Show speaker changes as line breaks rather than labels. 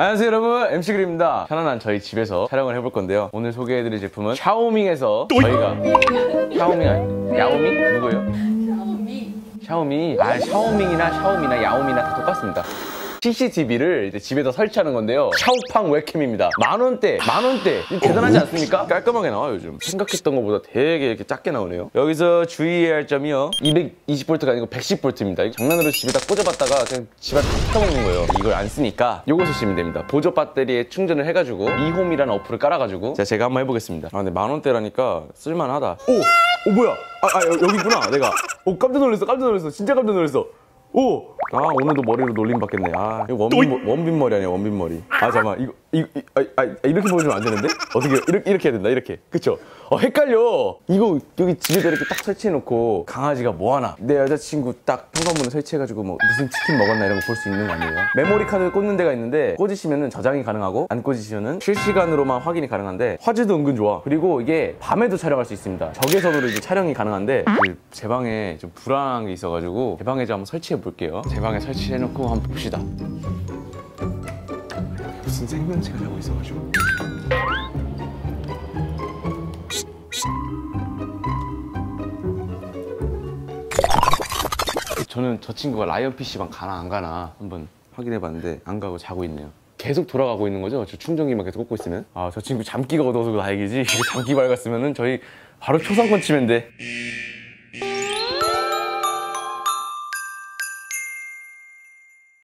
안녕하세요 여러분, MC 그립입니다. 편안한 저희 집에서 촬영을 해볼 건데요. 오늘 소개해드릴 제품은 샤오밍에서 저희가 샤오밍 아니 야오미? 누구예요? 샤오미. 샤오밍이나 샤오미나 야오미나 다 똑같습니다. CCTV를 이제 집에다 설치하는 건데요. 샤오팡 웹캠입니다. 만원대. 대단하지 않습니까? 깔끔하게 나와요, 요즘. 생각했던 것보다 되게 이렇게 작게 나오네요. 여기서 주의해야 할 점이요. 220V가 아니고 110V입니다. 장난으로 집에다 꽂아봤다가 그냥 집에 다 켜먹는 거예요. 이걸 안 쓰니까 요거 쓰시면 됩니다. 보조 배터리에 충전을 해가지고 이홈이라는 어플을 깔아가지고 제가 한번 해보겠습니다. 근데 만원대라니까 쓸만하다. 오, 뭐야? 여기 있구나, 내가. 깜짝 놀랐어. 진짜 깜짝 놀랐어. 오늘도 머리로 놀림 받겠네. 이거 원빈 머리 아니야, 원빈 머리. 잠깐만, 이렇게 보여주면 안 되는데? 어떻게, 이렇게 해야 된다, 이렇게. 그쵸? 헷갈려. 이거 여기 집에다 이렇게 딱 설치해놓고 강아지가 뭐 하나, 내 여자친구 딱 현관문에 설치해가지고 뭐 무슨 치킨 먹었나 이런 거 볼 수 있는 거 아니에요? 메모리 카드 꽂는 데가 있는데 꽂으시면은 저장이 가능하고 안 꽂으시면은 실시간으로만 확인이 가능한데 화질도 은근 좋아. 그리고 이게 밤에도 촬영할 수 있습니다. 적외선으로 이제 촬영이 가능한데 제 방에 좀 불안한 게 있어가지고 제 방에 한번 설치해 볼게요. 제 방에 설치해놓고 한번 봅시다. 무슨 생명체가 자고 있어가지고. 저는 저 친구가 라이언 PC방 가나 안 가나 한번 확인해봤는데 안 가고 자고 있네요. 계속 돌아가고 있는 거죠? 저 충전기만 계속 꽂고 있으면. 저 친구 잠기가 어두워서 다행이지. 잠기 밝았으면은 저희 바로 초상권 치면 돼.